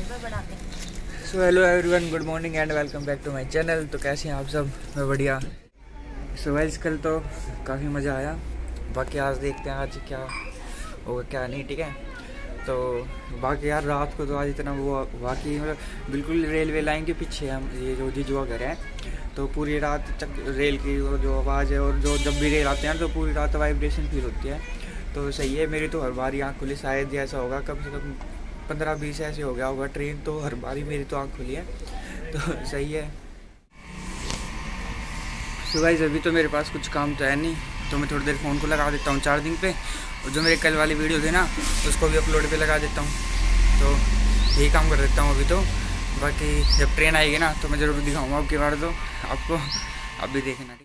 So hello everyone, good morning and welcome back to my channel. तो कैसे हैं आप सब? मैं बढ़िया। सो गाइस, कल तो काफ़ी मज़ा आया। बाकी आज देखते हैं आज क्या होगा क्या नहीं। ठीक है, तो बाकी यार रात को तो आज इतना वो बाकी मतलब बिल्कुल रेलवे लाइन के पीछे हम ये जो जीजुआ घर है, तो पूरी रात रेल की जो आवाज़ है और जो जब भी रेल आते हैं तो पूरी रात वाइब्रेशन फील होती है। तो सही है, मेरी तो हर बार आँख खुली। शायद ऐसा होगा कम से कम 15-20 ऐसे हो गया होगा ट्रेन, तो हर बार ही मेरी तो आँख खुली है। तो सही है। सो गाइस, अभी तो मेरे पास कुछ काम तो है नहीं, तो मैं थोड़ी देर फ़ोन को लगा देता हूँ चार्जिंग पे, और जो मेरे कल वाली वीडियो थी ना उसको भी अपलोड पे लगा देता हूँ। तो यही काम कर देता हूँ अभी तो। बाकी जब ट्रेन आएगी ना तो मैं ज़रूर दिखाऊँगा आपकी बार, तो आपको आप भी देखना।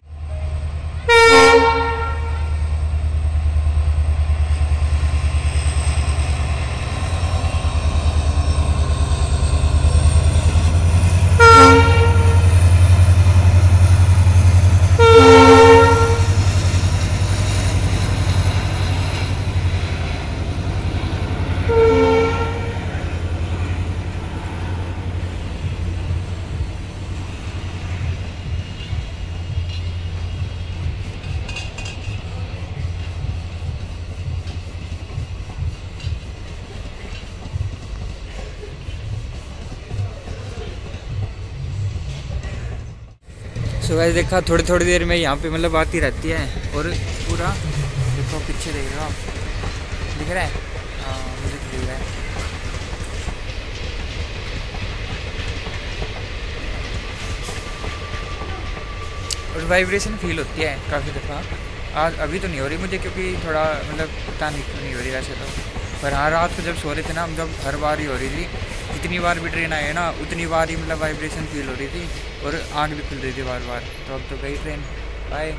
सो गाइस, देखा थोड़ी देर में यहाँ पे मतलब आती रहती है, और पूरा देखो पीछे देख रहे हो आप, दिख रहा है? हाँ, मुझे दिख रहा है। और वाइब्रेशन फील होती है काफ़ी दफ़ा। आज अभी तो नहीं हो रही मुझे, क्योंकि थोड़ा मतलब पता नहीं हो रही वैसे तो। पर हाँ, रात को जब सो रहे थे ना हम, जब हर बार ही हो रही थी। जितनी बार भी ट्रेन आए ना उतनी बार ही मतलब वाइब्रेशन फील हो रही थी, और आँख भी खुल रही थी बार बार। तो अब तो गई ट्रेन, बाय।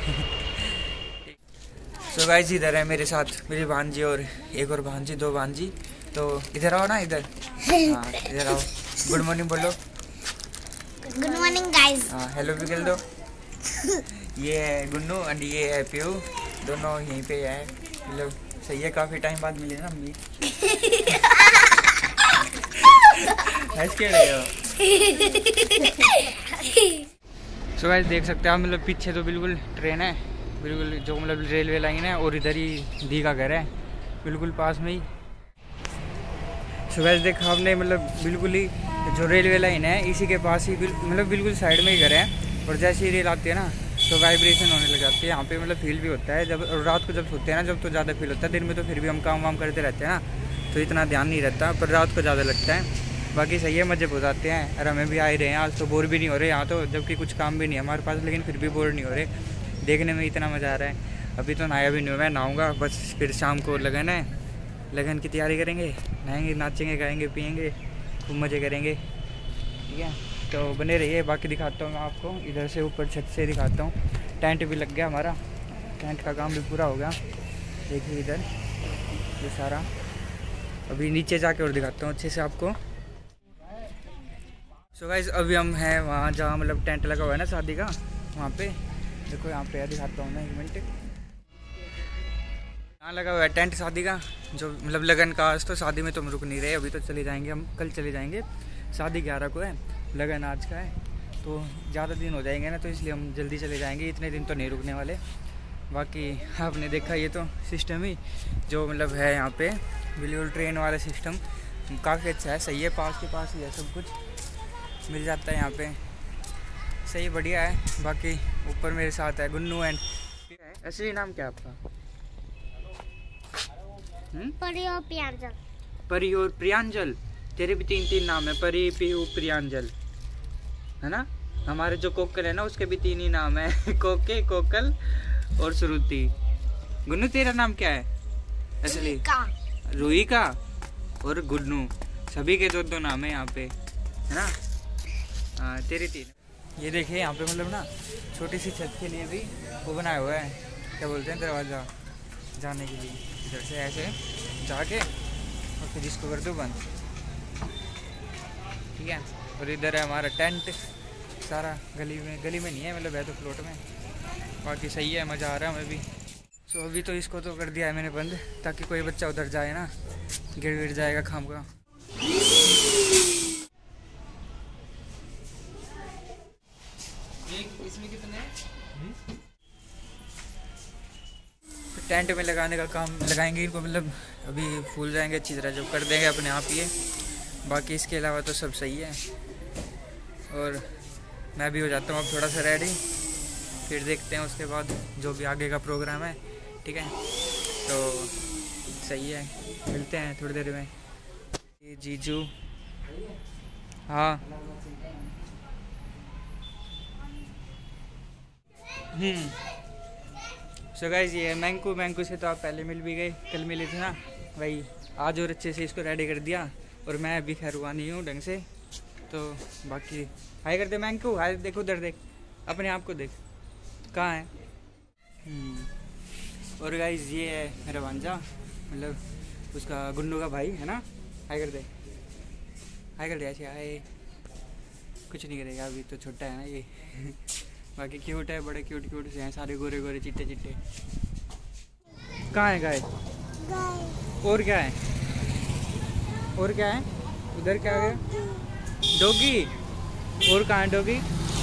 सो गाइस, इधर है मेरे साथ मेरी भांजी और एक और भांजी, 2 भांजी। तो इधर आओ ना, इधर। हाँ, इधर आओ। गुड मॉर्निंग बोलो। Good morning guys. हाँ, हेलो भी बोल दो। ये है गुन्नू एंड ये है प्यू, दोनों यहीं पे है। मतलब सही है, काफ़ी टाइम बाद मिले ना हम भी। सो गाइस, देख सकते हैं आप, मतलब पीछे तो बिल्कुल ट्रेन है, बिल्कुल जो मतलब रेलवे लाइन है, और इधर ही दी का घर है, बिल्कुल पास में ही। सो गाइस, देखा आपने, मतलब बिल्कुल ही जो रेलवे लाइन है इसी के पास ही मतलब बिल्कुल साइड में ही घर है। और जैसे ही रेल आती है ना तो वाइब्रेशन होने लग जाती है यहाँ पे। मतलब फील भी होता है जब रात को जब सोते हैं ना, जब तो ज़्यादा फील होता है। दिन में तो फिर भी हम काम वाम करते रहते हैं ना, तो इतना ध्यान नहीं रहता, पर रात को ज़्यादा लगता है। बाकी सही है, मज़े बहुत आते हैं। और हमें भी आ ही रहे हैं आज, तो बोर भी नहीं हो रहे यहाँ तो, जबकि कुछ काम भी नहीं है हमारे पास, लेकिन फिर भी बोर नहीं हो रहे। देखने में इतना मज़ा आ रहा है। अभी तो नहाया भी नहीं हुआ है, नहाऊँगा बस। फिर शाम को लगन है, लगन की तैयारी करेंगे, नहाएंगे, नाचेंगे, गाएंगे, पियेंगे, खूब मज़े करेंगे। ठीक है, तो बने रहिए। बाकी दिखाता हूँ मैं आपको, इधर से ऊपर छत से दिखाता हूँ। टेंट भी लग गया हमारा, टेंट का काम भी पूरा हो गया। देखिए इधर ये सारा। अभी नीचे जाके और दिखाता हूँ अच्छे से आपको। सो गाइस, अभी हम हैं वहाँ जहाँ मतलब टेंट लगा हुआ है ना शादी का, वहाँ पे देखो। यहाँ पे दिखाता हूँ मैं, 1 मिनट। यहाँ लगा हुआ है टेंट शादी का, जो मतलब लगन का। आज तो शादी में तो हम रुक नहीं रहे, अभी तो चले जाएंगे हम, कल चले जाएंगे। शादी 11 को है, लगन आज का है, तो ज़्यादा दिन हो जाएंगे ना, तो इसलिए हम जल्दी चले जाएंगे। इतने दिन तो नहीं रुकने वाले। बाकी आपने देखा ये तो सिस्टम ही जो मतलब है यहाँ पे, बिल्कुल ट्रेन वाला सिस्टम काफ़ी अच्छा है। सही है, पास के पास ही है, सब कुछ मिल जाता है यहाँ पे। सही, बढ़िया है। बाकी ऊपर मेरे साथ है गुन्नू एंड। असली नाम क्या है आपका? परी और प्रियांजल। परी और प्रियांजल। तेरे भी 3 नाम है, परी, पीहू, प्रियांजल, है ना? हमारे जो कोकल है ना उसके भी 3 ही नाम है। कोके, कोकल और श्रुति। गुन्नू, तेरा नाम क्या है असली? रूही का और गुन्नू, सभी के 2-2 नाम है यहाँ पे, है ना? हाँ, तेरे 3। ये देखिए यहाँ पे मतलब ना छोटी सी छत के लिए भी वो बनाया हुआ है, क्या बोलते हैं, दरवाज़ा जाने के लिए। इधर से ऐसे जाके और फिर इसको कर दो बंद। ठीक है, और इधर है हमारा टेंट सारा। गली में नहीं है, मतलब है तो फ्लोट में। बाकी सही है, मज़ा आ रहा है हमें भी। सो अभी तो इसको तो कर दिया है मैंने बंद, ताकि कोई बच्चा उधर जाए ना, गिर जाएगा खाम का। टेंट में लगाने का काम लगाएंगे इनको, मतलब अभी फूल जाएंगे अच्छी तरह, जो कर देंगे अपने आप ही। बाकी इसके अलावा तो सब सही है। और मैं भी हो जाता हूँ अब थोड़ा सा रेडी, फिर देखते हैं उसके बाद जो भी आगे का प्रोग्राम है। ठीक है, तो सही है, मिलते हैं थोड़ी देर में। ये जीजू, हाँ सो गाइस ये मैंकू से तो आप पहले मिल भी गए, कल मिले थे ना भाई। आज और अच्छे से इसको रेडी कर दिया, और मैं अभी खैर हुआ नहीं हूँ ढंग से। तो बाकी हाय कर दे मैंकू, हाय देखो उधर देख, अपने आप को देख कहाँ है। और गाइस ये है मेरा भांजा, मतलब उसका गुन्नू का भाई है ना। हाय कर दे, हाय कर दे ऐसे, हाय। कुछ नहीं करेगा अभी तो, छोटा है ना ये बाकी क्यूट है, बड़े क्यूट से हैं सारे, गोरे गोरे चिट्टे चिट्टे। कहाँ है गाय? और क्या है? और क्या है उधर? क्या है? डॉगी। और कहाँ है डॉगी?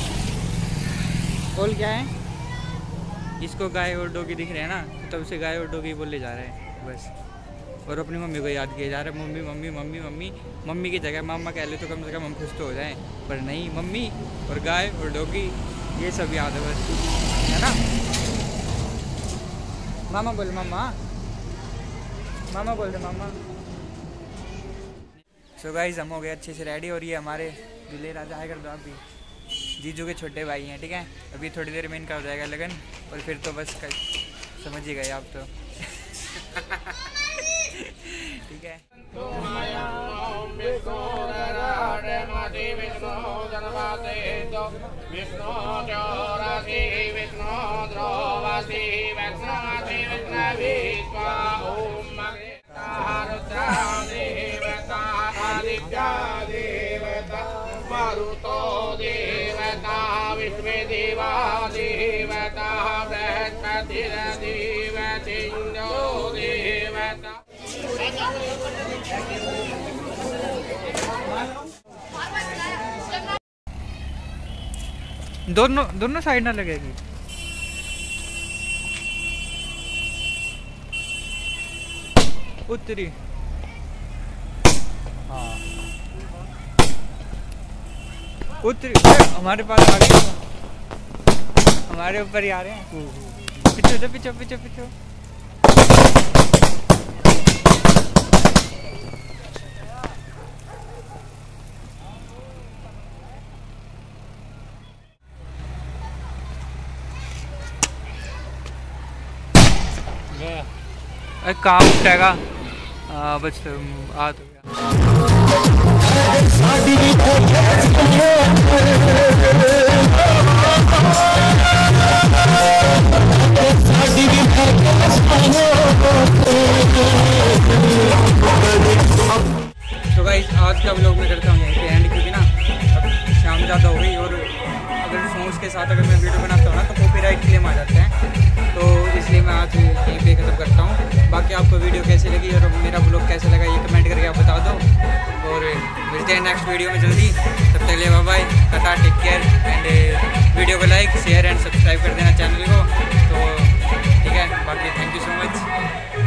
और क्या है? इसको गाय और डॉगी दिख रहे हैं ना, तब से गाय और डॉगी बोले जा रहे हैं बस। और अपनी मम्मी को याद किया जा रहा है, mummy mummy mummy mummy. Mummy की जगह मामा कह ले तो कम से कम हम खुश तो हो जाएं, पर नहीं, मम्मी और गाय और डॉगी ये सब याद है बस, है ना। मामा बोल, मामा मामा बोल दे, मामा। सो गाइस हम हो गए अच्छे से रेडी, और ये हमारे दूल्हे राजा आए कर दो आप भी, जीजू के छोटे भाई हैं। ठीक है, अभी थोड़ी देर में इनका हो जाएगा लगन, और फिर तो बस समझ ही गए आप तो ठीक है। मरुतो देवता विश्व देवा देवता बृहस्पतिर्देवतिंदो देवता। दोनों साइड ना लगेगी। उत्तरी, हाँ उत्तरी। हमारे पास आ गए, हमारे ऊपर ही आ रहे हैं। पीछे पीछे पीछे पीछे। काम उठेगा बस आ तो गया। तो गाइस आज का व्लॉग मैं करता हूँ यहीं पे एंड, क्योंकि ना अब शाम ज़्यादा हो गई, और अगर सॉन्ग्स के साथ अगर मैं वीडियो बनाता हूँ ना तो कॉपीराइट क्लेम आ जाते हैं, तो इसलिए मैं आज यहीं पे खत्म करता हूँ। बाकी आपको वीडियो कैसी लगी और मेरा व्लॉग कैसा लगा ये कमेंट करके आप बता दो, और मिलते हैं नेक्स्ट वीडियो में जल्दी। तब तक लिए bye bye, tata, take care, and video को लाइक शेयर एंड सब्सक्राइब कर देना चैनल को। तो ठीक है, बाकी थैंक यू सो मच।